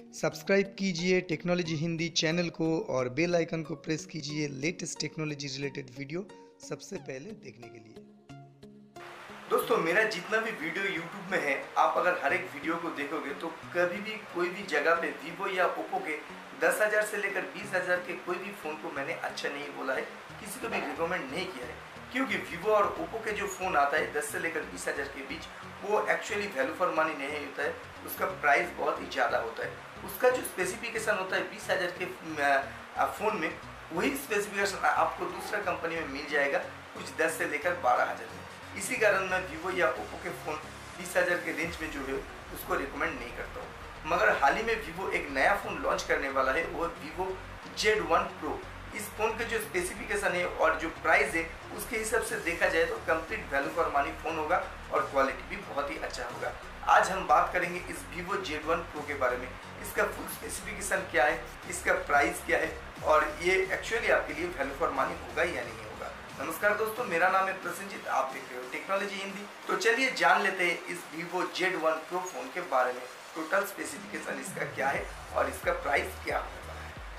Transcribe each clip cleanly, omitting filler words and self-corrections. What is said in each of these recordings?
Subscribe कीजिए technology Hindi channel को और बेल आइकन को प्रेस कीजिए लेटेस्ट टेक्नोलॉजी रिलेटेड वीडियो सबसे पहले देखने के लिए। दोस्तों, मेरा जितना भी वीडियो YouTube में है, आप अगर हर एक वीडियो को देखोगे तो कभी भी कोई भी जगह पे Vivo या Oppo के 10,000 से लेकर 20,000 के कोई भी फ़ोन को मैंने अच्छा नहीं बोला है, किसी को भी रिकमेंड नहीं किया है। क्योंकि Vivo और Oppo के जो फ़ोन आता है 10 से लेकर 20,000 के बीच, वो एक्चुअली वैल्यू फॉर मनी नहीं होता है, उसका प्राइस बहुत ही ज़्यादा होता है। उसका जो स्पेसिफिकेशन होता है 20,000 के फ़ोन में, वही स्पेसिफिकेशन आपको दूसरा कंपनी में मिल जाएगा कुछ 10 से लेकर 12,000 में। इसी कारण मैं Vivo या Oppo के फ़ोन 20,000 के रेंज में जो है उसको रिकमेंड नहीं करता हूँ। मगर हाल ही में Vivo एक नया फ़ोन लॉन्च करने वाला है, वो Vivo Z1 Pro। इस फ़ोन के जो स्पेसिफिकेशन है और जो प्राइस है उसके हिसाब से देखा जाए तो complete value for money phone होगा और क्वालिटी भी बहुत ही अच्छा होगा। आज हम बात करेंगे इस Vivo Z1 Pro के बारे में। इसका फुल स्पेसिफिकेशन क्या है, इसका प्राइस क्या है और ये एक्चुअली आपके लिए वैल्यू फॉर मनी होगा या नहीं होगा। नमस्कार दोस्तों, मेरा नाम है प्रसन्नजीत, आप देख रहे हो टेक्नोलॉजी हिंदी। तो चलिए जान लेते हैं इस Vivo Z1 Pro फ़ोन के बारे में। टोटल स्पेसिफिकेशन इसका क्या है और इसका प्राइस क्या होगा।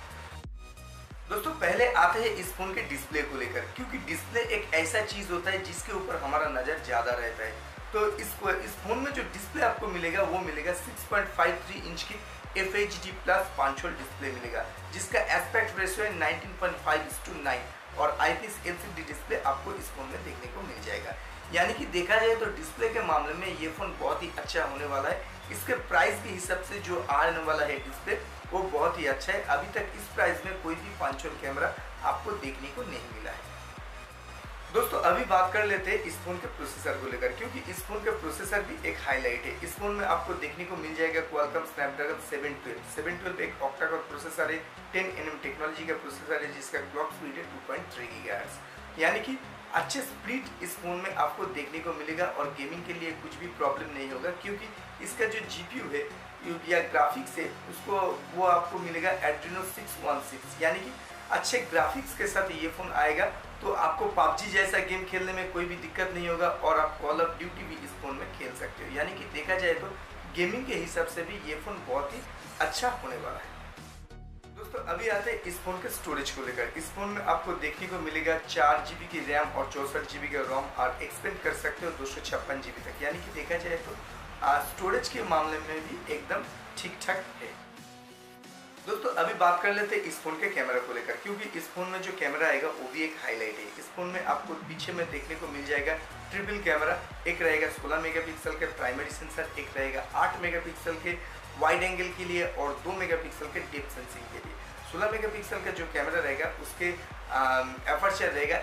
दोस्तों, पहले आते हैं इस फ़ोन के डिस्प्ले को लेकर, क्योंकि डिस्प्ले एक ऐसा चीज़ होता है जिसके ऊपर हमारा नज़र ज़्यादा रहता है। तो इस फ़ोन में जो डिस्प्ले आपको मिलेगा वो मिलेगा 6.53 इंच की FHD प्लस 5 वोल्ट डिस्प्ले मिलेगा, जिसका एस्पेक्ट रेशियो है 19.5:9 और IPS LCD डिस्प्ले आपको इस फ़ोन में देखने को मिल जाएगा। यानी कि देखा जाए तो डिस्प्ले के मामले में ये फ़ोन बहुत ही अच्छा होने वाला है। इसके प्राइस के हिसाब से जो आने वाला है डिस्प्ले वो बहुत ही अच्छा है। अभी तक इस प्राइस में कोई भी 5 वोल्ट कैमरा आपको देखने को नहीं मिला है। दोस्तों, अभी बात कर लेते हैं इस फ़ोन के प्रोसेसर को लेकर, क्योंकि इस फ़ोन का प्रोसेसर भी एक हाईलाइट है। इस फ़ोन में आपको देखने को मिल जाएगा Qualcomm Snapdragon 712 एक ऑक्टा कोर प्रोसेसर है, 10nm टेक्नोलॉजी का प्रोसेसर है, जिसका क्लॉक स्पीड है 2.3 GHz। यानी कि अच्छे स्प्लिट इस फ़ोन में आपको देखने को मिलेगा और गेमिंग के लिए कुछ भी प्रॉब्लम नहीं होगा, क्योंकि इसका जो GPU है या ग्राफिक्स है उसको वो आपको मिलेगा Adreno 616। यानी कि अच्छे ग्राफिक्स के साथ ये फ़ोन आएगा तो आपको PUBG जैसा गेम खेलने में कोई भी दिक्कत नहीं होगा और आप कॉल ऑफ ड्यूटी भी इस फ़ोन में खेल सकते हो। यानी कि देखा जाए तो गेमिंग के हिसाब से भी ये फ़ोन बहुत ही अच्छा होने वाला है। दोस्तों, अभी आते हैं इस फ़ोन के स्टोरेज को लेकर। इस फ़ोन में आपको देखने को मिलेगा 4 GB की रैम और 64 GB का रोम, और एक्सपेंड कर सकते हो 256 GB तक। यानी कि देखा जाए तो स्टोरेज के मामले में भी एकदम ठीक ठाक है। दोस्तों, अभी बात कर लेते हैं इस फ़ोन के कैमरा को लेकर, क्योंकि इस फ़ोन में जो कैमरा आएगा वो भी एक हाईलाइट है। इस फ़ोन में आपको पीछे में देखने को मिल जाएगा ट्रिपल कैमरा। एक रहेगा 16 मेगापिक्सल के प्राइमरी सेंसर, एक रहेगा 8 मेगापिक्सल के वाइड एंगल के लिए और 2 मेगापिक्सल के डेप्थ सेंसिंग के लिए। 16 मेगापिक्सल का जो कैमरा रहेगा उसके एपर्चर रहेगा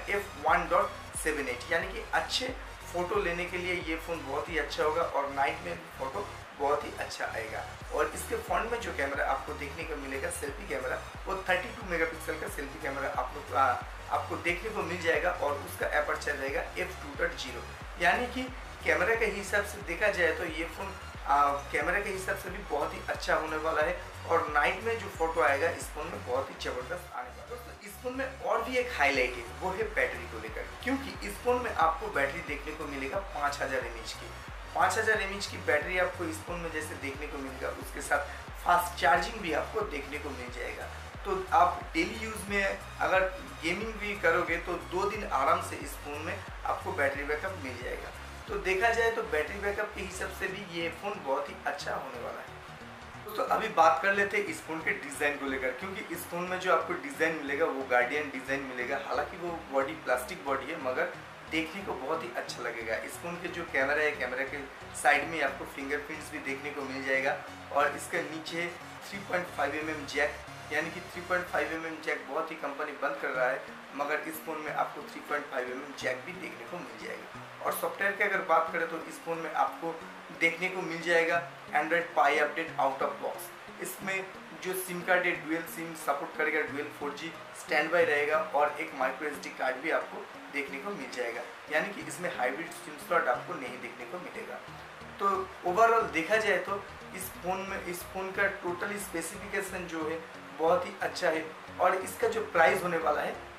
f1.78। यानी कि अच्छे फ़ोटो लेने के लिए ये फ़ोन बहुत ही अच्छा होगा और नाइट में भी फ़ोटो बहुत ही अच्छा आएगा। और इसके फ्रंट में जो कैमरा आपको देखने को मिलेगा सेल्फी कैमरा, वो 32 मेगापिक्सल का सेल्फी कैमरा आपको देखने को मिल जाएगा और उसका एपर्चर रहेगा f2.0। यानी कि कैमरा के हिसाब से देखा जाए तो ये फ़ोन कैमरा के हिसाब से भी बहुत ही अच्छा होने वाला है और नाइट में जो फोटो आएगा इस फ़ोन में बहुत ही ज़बरदस्त आने वाला है। दोस्तों, इस फ़ोन में और भी एक हाईलाइट है, वो है बैटरी को लेकर, क्योंकि इस फ़ोन में आपको बैटरी देखने को मिलेगा 5000 mAh की। 5000 mAh की बैटरी आपको इस फ़ोन में जैसे देखने को मिलेगा, उसके साथ फास्ट चार्जिंग भी आपको देखने को मिल जाएगा। तो आप डेली यूज़ में अगर गेमिंग भी करोगे तो 2 दिन आराम से इस फ़ोन में आपको बैटरी बैकअप मिल जाएगा। तो देखा जाए तो बैटरी बैकअप के हिसाब से भी ये फ़ोन बहुत ही अच्छा होने वाला है। दोस्तों, अभी बात कर लेते हैं इस फ़ोन के डिज़ाइन को लेकर, क्योंकि इस फ़ोन में जो आपको डिज़ाइन मिलेगा वो गार्डियन डिज़ाइन मिलेगा। हालांकि वो बॉडी प्लास्टिक बॉडी है, मगर देखने को बहुत ही अच्छा लगेगा। इस फ़ोन के जो कैमरा है, कैमरा के साइड में आपको फिंगरप्रिंट्स भी देखने को मिल जाएगा और इसके नीचे 3.5 mm जैक, यानी कि 3.5 mm जैक बहुत ही कंपनी बंद कर रहा है, मगर इस फ़ोन में आपको 3.5 mm जैक भी देखने को मिल जाएगा। और सॉफ्टवेयर की अगर बात करें तो इस फ़ोन में आपको देखने को मिल जाएगा Android Pie update out of box. इसमें जो सिम कार्ड है डुअल सिम सपोर्ट करेगा, डुअल 4G स्टैंड बाई रहेगा और एक माइक्रो SD कार्ड भी आपको देखने को मिल जाएगा। यानी कि इसमें हाइब्रिड सिम स्लॉट आपको नहीं देखने को मिलेगा। तो ओवरऑल देखा जाए तो इस फ़ोन का टोटल स्पेसिफिकेशन जो है बहुत ही अच्छा है और इसका जो प्राइस होने वाला है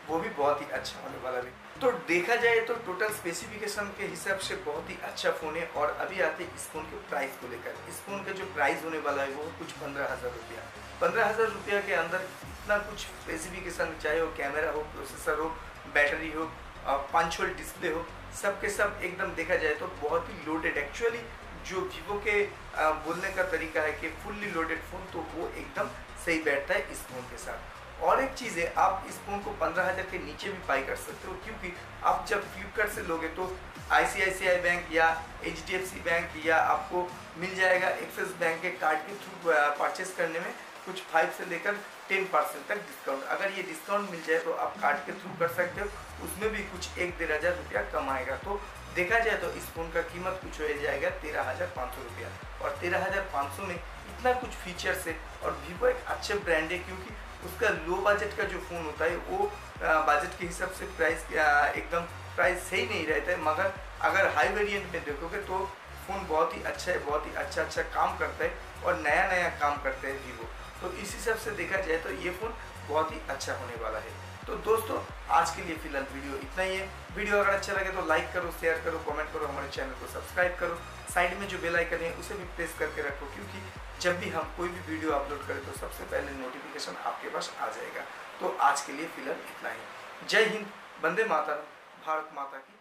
वो भी बहुत ही अच्छा होने वाला है। तो देखा जाए तो टोटल स्पेसिफिकेशन के हिसाब से बहुत ही अच्छा फ़ोन है। और अभी आते हैं इस फ़ोन के प्राइस को लेकर। इस फ़ोन का जो प्राइस होने वाला है वो कुछ 15,000 रुपया। 15,000 रुपया के अंदर इतना कुछ स्पेसिफिकेशन, चाहे वो कैमरा हो, प्रोसेसर हो, बैटरी हो, 5 होल डिस्प्ले हो, सब के सब एकदम देखा जाए तो बहुत ही लोडेड। एक्चुअली जो वीवो के बोलने का तरीका है कि फुल्ली लोडेड फ़ोन, तो वो एकदम सही बैठता है इस फ़ोन के साथ। और एक चीज़ है, आप इस फ़ोन को 15,000 के नीचे भी बाई कर सकते हो, क्योंकि आप जब फ्लिपकार्ट से लोगे तो ICICI बैंक या HDFC बैंक या आपको मिल जाएगा एक्सिस बैंक के कार्ड के थ्रू परचेस करने में कुछ 5 से लेकर 10% तक डिस्काउंट। अगर ये डिस्काउंट मिल जाए तो आप कार्ड के थ्रू कर सकते हो, उसमें भी कुछ 1-1.5 हज़ार रुपया कम आएगा। तो देखा जाए तो इस फ़ोन का कीमत कुछ हो जाएगा 13,500 रुपया। और 13,500 में इतना कुछ फीचर्स है। और वीवो एक अच्छे ब्रांड है, क्योंकि उसका लो बजट का जो फ़ोन होता है वो बजट के हिसाब से प्राइस एकदम प्राइस सही नहीं रहता है। मगर अगर हाई वेरिएंट में देखोगे तो फ़ोन बहुत ही अच्छा है, बहुत ही अच्छा काम करता है और नया काम करता है वीवो। तो इस हिसाब से देखा जाए तो ये फ़ोन बहुत ही अच्छा होने वाला है। तो दोस्तों आज के लिए फ़िलहाल वीडियो इतना ही है। वीडियो अगर अच्छा लगे तो लाइक करो, शेयर करो, कमेंट करो, हमारे चैनल को सब्सक्राइब करो। साइड में जो बेल आइकन है उसे भी प्रेस करके रखो, क्योंकि जब भी हम कोई भी वीडियो अपलोड करें तो सबसे पहले नोटिफिकेशन आपके पास आ जाएगा। तो आज के लिए फ़िलहाल इतना ही। जय हिंद, वंदे मातरम, भारत माता की।